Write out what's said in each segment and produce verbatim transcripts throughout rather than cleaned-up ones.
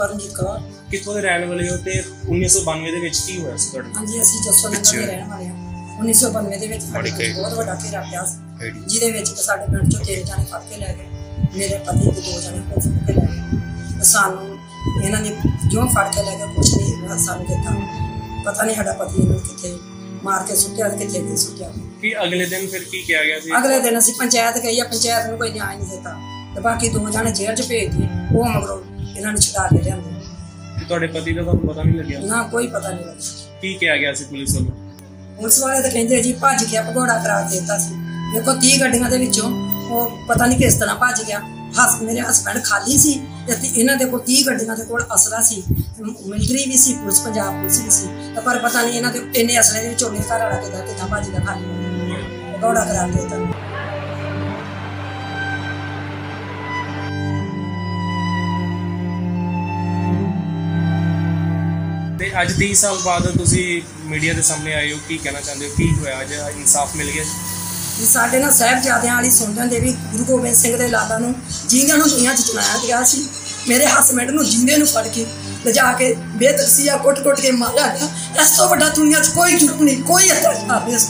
परमजीत कौर। कित्थों दे रहने वाले हो ते उन्नीस सौ बानवे दे विच की होया सी तुहाडे? हाँ जी, असीं जस्सो नगर दे रहने वाले हां। उन्नीस सौ बानवे दे विच बहुत वड्डा घेरा पिया सी, जिहदे विच साडे पिंड चों तीन जाने फड़ के लै गए, मेरे पति ते दो जाने पुलिस फड़ के लै गए। सानूं इन्हां ने जो फड़ के लै गए कुछ नहीं सानूं दित्ता, पता नहीं साडा पति इन्हां कित्थे मार के सुट्टिया ते कित्थे नहीं सुट्टिया। फिर अगले दिन फिर की किया गया सी? अगले दिन असीं पंचायत गई, पंचायत नूं कोई न्याय नहीं दित्ता ते बाकी दो जाने जेल च भेज दिए, वो मगरों इन्हां ने छुड़ा के लिआंदे। ਤੁਹਾਡੇ ਪਤੀ ਦਾ ਤੁਹਾਨੂੰ ਪਤਾ ਨਹੀਂ ਲੱਗਿਆ? ना कोई पता नहीं लगा। ਕੀ ਕਿਹਾ ਗਿਆ ਸੀ ਪੁਲਿਸ ਵੱਲੋਂ? पुलिस वाले तो कहते जी भज गया, भगौड़ा करार देता सी। देखो तीह गड्डियां दे विचों वो पता नहीं किस तरह भज गया। हस मेरे हसबैंड खाली सी ते इन्हां दे कोल तीह गड्डियां दे कोल असला सी, मिलटरी भी सी, पुलिस पंजाब पुलिस भी सी, ते पर पता नहीं इन्हां दे इन्ने असले दे विचों घर वाला किदां किदां भज गया खाली, भगौड़ा करार देता। ਅੱਜ तीस साल बाद ਤੁਸੀਂ ਮੀਡੀਆ ਦੇ ਸਾਹਮਣੇ ਆਏ ਹੋ, ਕੀ ਕਹਿਣਾ ਚਾਹੁੰਦੇ ਹੋ? ਕੀ ਹੋਇਆ ਅੱਜ? ਇਨਸਾਫ ਮਿਲ ਗਿਆ? ਸਾਡੇ ਨਾਲ ਸਾਹਿਬਜ਼ਾਦਿਆਂ ਵਾਲੀ ਸੁਣਨ ਦੇ ਵੀ ਗੁਰੂ ਗੋਬਿੰਦ ਸਿੰਘ ਦੇ ਲਾਲਾਂ ਨੂੰ ਜਿੰਦਿਆਂ ਨੂੰ ਦੁਨੀਆਂ 'ਚ ਚਲਾਇਆ ਗਿਆ ਸੀ। ਮੇਰੇ ਹਸਬੈਂਡ ਨੂੰ ਜਿੰਦੇ ਨੂੰ ਫੜ ਕੇ ਲਿਜਾ ਕੇ ਬੇਤਕਸੀਆ ਕੁੱਟ-ਕੁੱਟ ਕੇ ਮਾਰਿਆ ਗਿਆ। ਇਸ ਤੋਂ ਵੱਡਾ ਦੁਨੀਆਂ 'ਚ ਕੋਈ ਜੁਰਮ ਨਹੀਂ, ਕੋਈ ਅਤਿਆਚਾਰ ਨਹੀਂ।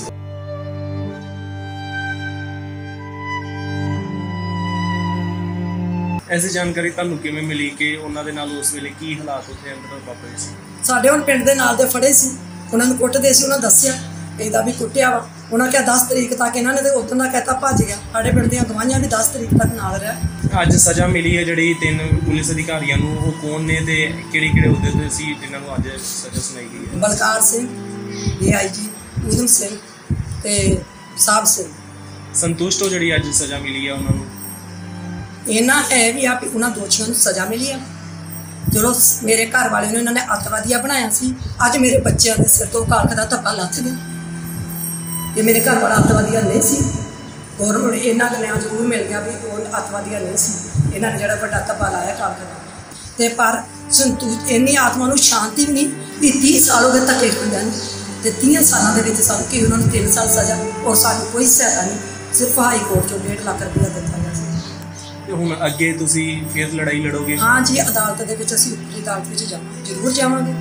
ऐसी जानकारी ਤੁਹਾਨੂੰ ਕਿਵੇਂ ਮਿਲੀ ਕਿ ਉਹਨਾਂ ਦੇ ਨਾਲ ਉਸ ਵੇਲੇ ਕੀ ਹਾਲਾਤ ਉੱਥੇ ਅੰਦਰ ਵਾਪਰੇ ਸੀ? ਸਾਡੇ ਹੁਣ ਪਿੰਡ ਦੇ ਨਾਲ ਦੇ ਫੜੇ ਸੀ, ਉਹਨਾਂ ਨੂੰ ਕੁੱਟਦੇ ਸੀ, ਉਹਨਾਂ ਦੱਸਿਆ ਇਹਦਾ ਵੀ ਕੁੱਟਿਆ ਵਾ। ਉਹਨਾਂ ਕਿਹਾ ਦਸ ਤਰੀਕ ਤੱਕ, ਇਹਨਾਂ ਨੇ ਤੇ ਉਦੋਂ ਦਾ ਕਹਿਤਾ ਭੱਜ ਗਿਆ। ਸਾਡੇ ਪਿੰਡ ਦੀਆਂ ਗਵਾਹੀਆਂ ਵੀ ਦਸ ਤਰੀਕ ਤੱਕ ਨਾਲ ਰਿਹਾ। ਅੱਜ ਸਜ਼ਾ ਮਿਲੀ ਹੈ ਜਿਹੜੀ ਤਿੰਨ ਪੁਲਿਸ ਅਧਿਕਾਰੀਆਂ ਨੂੰ, ਉਹ ਕੌਣ ਨੇ ਤੇ ਕਿਹੜੇ ਕਿਹੜੇ ਅਹੁਦੇ ਤੇ ਸੀ ਜਿਨ੍ਹਾਂ ਨੂੰ ਅੱਜ ਸਜ਼ਾ ਸੁਣਾਈ ਗਈ ਹੈ? ਬਲਕਾਰ ਸਿੰਘ, ਏ ਆਈ ਜੀ ਊਧਮ ਸਿੰਘ ਤੇ ਸਾਹਿਬ ਸਿੰਘ। ਸੰਤੁਸ਼ਟ ਹੋ ਜਿਹੜੀ ਅੱਜ ਸਜ਼ਾ ਮਿਲੀ ਹੈ ਉਹਨਾਂ ਨੂੰ? ਇਹਨਾਂ ਇਹ ਵੀ ਆ ਵੀ ਉਹਨਾਂ ਦੋਸ਼ੀਆਂ ਨੂੰ ਸਜ਼ਾ ਮਿਲੀ ਆ। ਚਲੋ ਮੇਰੇ ਘਰ ਵਾਲੇ ਨੂੰ ਇਹਨਾਂ ਨੇ ਅੱਤਵਾਦੀਆ ਬਣਾਇਆ ਸੀ, ਅੱਜ ਮੇਰੇ ਬੱਚਿਆਂ ਦੇ ਸਿਰ ਤੋਂ ਕਾਲਖ ਦਾ ਧੱਕਾ ਲੱਥ ਗਿਆ। ਇਹ ਮੇਰੇ ਘਰ ਵਾਲਾ ਅੱਤਵਾਦੀਆ ਨਹੀਂ ਸੀ, ਔਰ ਹੁਣ ਇਹਨਾਂ ਦਾ ਨਿਆਂ ਜ਼ਰੂਰ ਮਿਲ ਗਿਆ ਵੀ ਉਹ ਅੱਤਵਾਦੀਆ ਨਹੀਂ ਸੀ। ਇਹਨਾਂ ਨੇ ਜਿਹੜਾ ਵੱਡਾ ਧੱਕਾ ਲਾਇਆ ਕਾਲਖ ਦਾ, ਤੇ ਪਰ ਸੰਤੁਸ਼ਟ ਇੰਨੀ ਆਤਮਾ ਨੂੰ ਸ਼ਾਂਤੀ ਵੀ ਨਹੀਂ ਵੀ ਤੀਹ ਸਾਲ ਹੋ ਗਏ ਧੱਕੇ ਖਾਂਦਿਆਂ ਨੂੰ, ਤੇ ਤੀਹ ਸਾਲਾਂ ਦੇ ਵਿੱਚ ਸਾਨੂੰ ਕਿ ਉਹਨਾਂ ਨੂੰ ਤਿੰਨ ਸਾਲ ਸਜ਼ਾ ਔਰ ਸਾਨੂੰ ਕੋਈ ਸਹਾਇਤਾ ਨਹੀਂ, ਸਿਰਫ ਹਾਈ ਕੋਰਟ ਚੋਂ ਡੇਢ ਲੱਖ ਰੁਪਇਆ ਦਿੱਤਾ ਗਿਆ ਸੀ। ਹੁਣ ਅੱਗੇ ਤੁਸੀਂ ਫਿਰ ਲੜਾਈ ਲੜੋਗੇ? ਹਾਂ ਜੀ, ਅਦਾਲਤ ਦੇ ਵਿੱਚ ਅਸੀਂ ਉੱਪਰੀ ਅਦਾਲਤ ਵਿੱਚ ਜਾਵਾਂਗੇ, ਜ਼ਰੂਰ ਜਾਵਾਂਗੇ।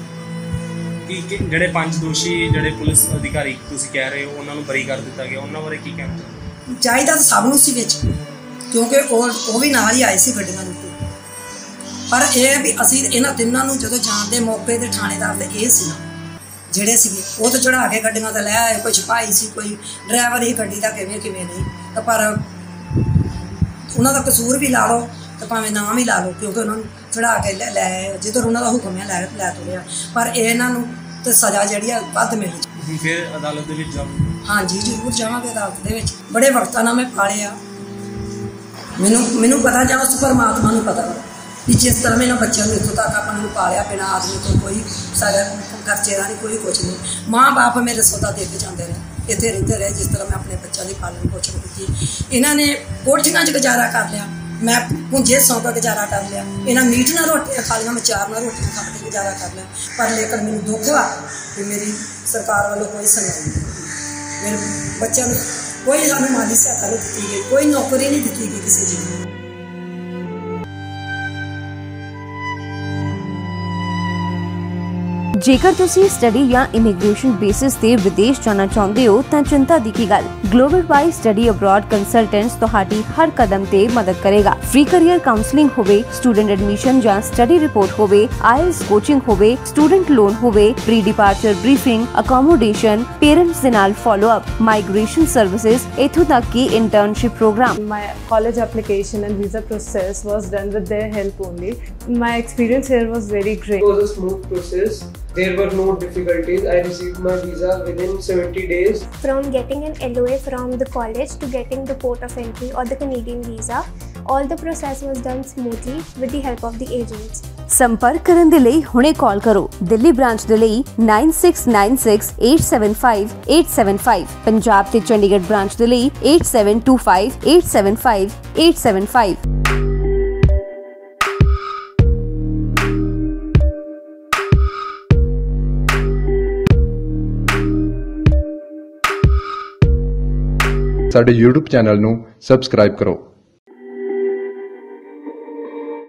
ਕੀ ਜਿਹੜੇ ਪੰਜ ਦੋਸ਼ੀ ਜਿਹੜੇ ਪੁਲਿਸ ਅਧਿਕਾਰੀ ਤੁਸੀਂ ਕਹਿ ਰਹੇ ਹੋ ਉਹਨਾਂ ਨੂੰ ਬਰੀ ਕਰ ਦਿੱਤਾ ਗਿਆ, ਉਹਨਾਂ ਬਾਰੇ ਕੀ ਕਹਿਣਾ ਚਾਹੀਦਾ? ਤਾਂ ਸਭ ਨੂੰ ਸੀ ਵਿੱਚ, ਕਿਉਂਕਿ ਉਹ ਉਹ ਵੀ ਨਾਲ ਹੀ ਆਏ ਸੀ ਗੱਡੀਆਂ ਦੇ ਉੱਤੇ। ਪਰ ਇਹ ਵੀ ਅਸੀਂ ਇਹਨਾਂ ਤਿੰਨਾਂ ਨੂੰ ਜਦੋਂ ਜਾਣ ਦੇ ਮੌਕੇ ਦੇ ਥਾਣੇਦਾਰ ਤੇ ਇਹ ਸੀ ਜਿਹੜੇ ਸੀਗੇ ਉਹ ਤਾਂ ਚੜਾ ਕੇ ਗੱਡੀਆਂ ਤੇ ਲੈ ਆਏ, ਕੋਈ ਸਿਪਾਹੀ ਸੀ, ਕੋਈ ਡਰਾਈਵਰ ਹੀ ਗੱਡੀ ਦਾ, ਕਿਵੇਂ ਕਿਵੇਂ ਨਹੀਂ। ਤਾਂ ਪਰ ਉਹਨਾਂ ਦਾ ਕਸੂਰ ਵੀ ਲਾ ਲਓ ਤੇ ਭਾਵੇਂ ਨਾ ਵੀ ਲਾ ਲਓ, ਕਿਉਂਕਿ ਉਹਨਾਂ ਨੂੰ ਚੜਾ ਕੇ ਲੈ ਲੈ ਜਿੱਧਰ ਉਹਨਾਂ ਦਾ ਹੁਕਮ ਹੈ ਲੈ ਲੈ ਤੁਰਿਆ। ਪਰ ਇਹਨਾਂ ਨੂੰ ਤੇ ਸਜ਼ਾ ਜਿਹੜੀ ਆ ਵੱਧ ਮਿਲੀ। ਫਿਰ ਅਦਾਲਤ ਦੇ ਵਿੱਚ ਜਾਵਾਂਗੇ? ਹਾਂ ਜੀ, ਜ਼ਰੂਰ ਜਾਵਾਂਗੇ ਅਦਾਲਤ ਦੇ ਵਿੱਚ। ਬੜੇ ਵਕਤਾਂ ਨਾਲ ਮੈਂ ਪਾਲੇ ਆ, ਮੈਨੂੰ ਮੈਨੂੰ ਪਤਾ ਜਾਂ ਉਸ ਪਰਮਾਤਮਾ ਨੂੰ ਪਤਾ ਵੀ ਜਿਸ ਤਰ੍ਹਾਂ ਮੈਂ ਇਹਨਾਂ ਬੱਚਿਆਂ ਨੂੰ ਇੱਥੋਂ ਤੱਕ ਆਪਾਂ ਨੂੰ ਪਾਲਿਆ, ਬਿਨਾਂ ਆਦਮੀ ਤੋਂ ਕੋਈ ਸਾਡਾ ਖਰਚੇ ਦਾ ਨਹੀਂ, ਕੋਈ ਕੁਛ ਨਹੀਂ। ਮਾਂ ਬਾਪ ਮੇਰੇ ਸੌਦਾ ਦੇ ਕੇ ਜਾਂਦੇ ਰਹੇ, ਇੱਥੇ ਰਹਿੰਦੇ ਰਹੇ ਜਿਸ ਤਰ੍ਹਾਂ ਮੈਂ ਆਪਣੇ ਬੱਚਿਆਂ ਦੀ ਪਾਲਣ ਪੋਸ਼ਣ ਕੀਤੀ। ਇਹਨਾਂ ਨੇ ਕੋਠੀਆਂ 'ਚ ਗੁਜ਼ਾਰਾ ਕਰ ਲਿਆ, ਮੈਂ ਪੁੰਜੇ ਸੌਂ ਕੇ ਗੁਜ਼ਾਰਾ ਕਰ ਲਿਆ। ਇਹਨਾਂ ਮੀਟ ਨਾਲ ਰੋਟੀਆਂ ਖਾ ਲਈਆਂ, ਮੈਂ ਚਾਰ ਨਾਲ ਰੋਟੀਆਂ ਖਾ ਕੇ ਗੁਜ਼ਾਰਾ ਕਰ ਲਿਆ। ਪਰ ਲੇਕਿਨ ਮੈਨੂੰ ਦੁੱਖ ਆ ਕਿ ਮੇਰੀ ਸਰਕਾਰ ਵੱਲੋਂ ਕੋਈ ਸੁਣਵਾਈ ਨਹੀਂ, ਮੇਰੇ ਬੱਚਿਆਂ ਨੂੰ ਕੋਈ ਸਾਨੂੰ ਮਾਲੀ ਸਹਾਇਤਾ ਨਹੀਂ ਦਿੱਤੀ ਗਈ, ਕੋਈ ਨੌਕਰੀ ਨਹੀਂ ਦਿੱਤੀ ਗਈ ਕਿਸੇ ਜੀ ਨੂੰ। ਜੇਕਰ ਤੁਸੀਂ ਸਟੱਡੀ ਜਾਂ ਇਮੀਗ੍ਰੇਸ਼ਨ ਬੇਸਿਸ ਤੇ ਵਿਦੇਸ਼ ਜਾਣਾ ਚਾਹੁੰਦੇ ਹੋ ਤਾਂ ਚਿੰਤਾ ਦੀ ਕੀ ਗੱਲ। Global Y Study Abroad Consultants ਤੁਹਾਡੀ ਹਰ ਕਦਮ ਤੇ ਮਦਦ ਕਰੇਗਾ। ਫ੍ਰੀ ਕੈਰੀਅਰ ਕਾਉਂਸਲਿੰਗ ਹੋਵੇ, ਸਟੂਡੈਂਟ ਐਡਮਿਸ਼ਨ ਜਾਂ ਸਟੱਡੀ ਰਿਪੋਰਟ ਹੋਵੇ, ਆਈਐਲਟਸ ਕੋਚਿੰਗ ਹੋਵੇ, ਸਟੂਡੈਂਟ ਲੋਨ ਹੋਵੇ, pre departure briefing, accommodation, parents ਦੇ ਨਾਲ ਫਾਲੋ ਅਪ, ਮਾਈਗ੍ਰੇਸ਼ਨ ਸਰਵਿਸਿਜ਼, ਇੱਥੋਂ ਤੱਕ ਕਿ internship programme. My college application and visa process was done with their help only. My experience here was very great. It was a smooth process. There were no difficulties. I received my visa within seventy days. From getting an L O A from the college to getting the port of entry or the Canadian visa, all the process was done smoothly with the help of the agents. ਸੰਪਰਕ ਕਰਨ ਦੇ ਲਈ ਹੁਣੇ ਕਾਲ ਕਰੋ। Delhi branch ਦੇ ਲਈ nine six nine six eight seven five eight seven five, Punjab ਤੇ Chandigarh branch ਦੇ ਲਈ eight seven two five eight seven five eight seven five। ਸਾਡੇ YouTube ਚੈਨਲ ਨੂੰ ਸਬਸਕ੍ਰਾਈਬ ਕਰੋ।